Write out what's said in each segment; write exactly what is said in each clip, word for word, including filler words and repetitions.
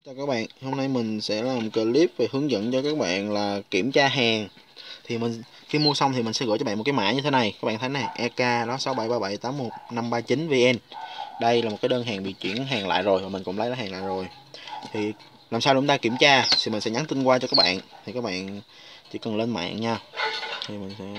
Chào các bạn, hôm nay mình sẽ làm clip về hướng dẫn cho các bạn là kiểm tra hàng. Thì mình khi mua xong thì mình sẽ gửi cho bạn một cái mã như thế này. Các bạn thấy này, e ca đó sáu bảy ba bảy tám một năm ba chín vê en. Đây là một cái đơn hàng bị chuyển hàng lại rồi và mình cũng lấy nó hàng lại rồi. Thì làm sao để chúng ta kiểm tra thì mình sẽ nhắn tin qua cho các bạn. Thì các bạn chỉ cần lên mạng nha. Thì mình sẽ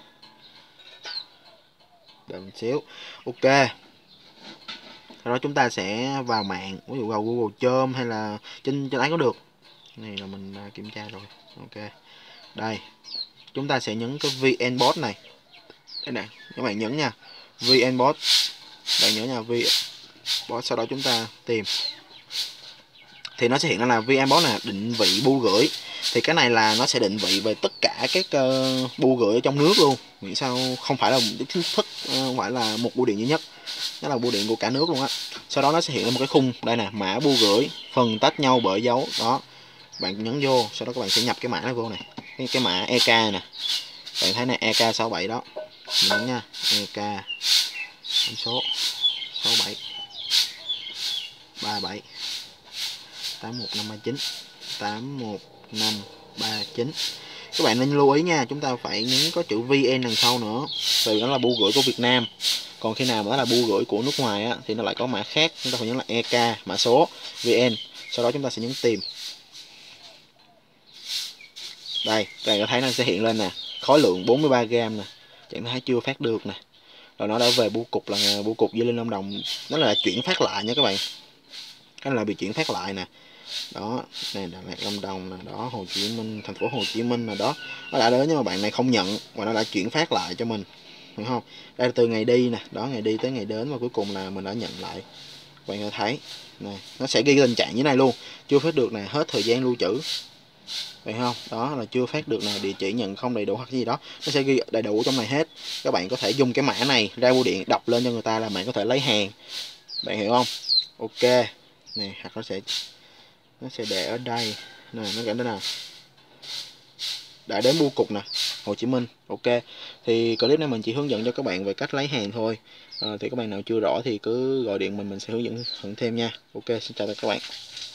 đợi một xíu. Ok. Sau đó chúng ta sẽ vào mạng, ví dụ vào Google Chrome hay là trên trên ấy có được. Này là mình đã kiểm tra rồi. Ok. Đây, chúng ta sẽ nhấn cái vê en bot này. Đây nè, các bạn nhấn nha. vê en bot. Bạn nhớ nha, vê en bot, sau đó chúng ta tìm. Thì nó sẽ hiện ra là vê en bot là định vị bưu gửi. Thì cái này là nó sẽ định vị về tất cả các uh, bưu gửi ở trong nước luôn. Vì sao không phải là một chính thức, không phải là một bưu điện duy nhất. Nó là bưu điện của cả nước luôn á. Sau đó nó sẽ hiện ra một cái khung, đây nè, mã bưu gửi, phần tách nhau bởi dấu đó. Bạn nhấn vô, sau đó các bạn sẽ nhập cái mã nó vô này. Cái, cái mã e ca nè. Bạn thấy này, e ca sáu bảy đó. Nhấn nha, e ca số sáu bảy ba bảy tám một năm ba chín tám một năm ba chín. Các bạn nên lưu ý nha, chúng ta phải nhấn có chữ vê en đằng sau nữa, vì nó là bưu gửi của Việt Nam. Còn khi nào mà nó là bưu gửi của nước ngoài á, thì nó lại có mã khác, chúng ta phải nhấn là e ca mã số vê en, sau đó chúng ta sẽ nhấn tìm. Đây, các bạn có thấy nó sẽ hiện lên nè, khối lượng bốn mươi ba gam nè, trạng thái chưa phát được nè. Rồi nó đã về bưu cục, là bưu cục Di Linh Lâm Đồng, nó là chuyển phát lại nha các bạn. Cái là bị chuyển phát lại nè. Đó, này Đà Lạt Lâm Đồng nè, đó Hồ Chí Minh, thành phố Hồ Chí Minh nè, đó. Nó đã đến nhưng mà bạn này không nhận và nó đã chuyển phát lại cho mình. Hiểu không? Đây là từ ngày đi nè, đó, ngày đi tới ngày đến và cuối cùng là mình đã nhận lại. Các bạn có thấy này, nó sẽ ghi tình trạng như này luôn, chưa phát được nè, hết thời gian lưu trữ. Vậy không? Đó là chưa phát được nè, địa chỉ nhận không đầy đủ hoặc gì đó, nó sẽ ghi đầy đủ trong này hết. Các bạn có thể dùng cái mã này ra bưu điện đọc lên cho người ta là bạn có thể lấy hàng. Bạn hiểu không? Ok. Này, hoặc nó sẽ nó sẽ để ở đây nè, nó gắn đây nè, đã đến bưu cục nè, Hồ Chí Minh. Ok, thì clip này mình chỉ hướng dẫn cho các bạn về cách lấy hàng thôi. À, thì các bạn nào chưa rõ thì cứ gọi điện mình mình sẽ hướng dẫn hướng thêm nha. Ok, xin chào các bạn.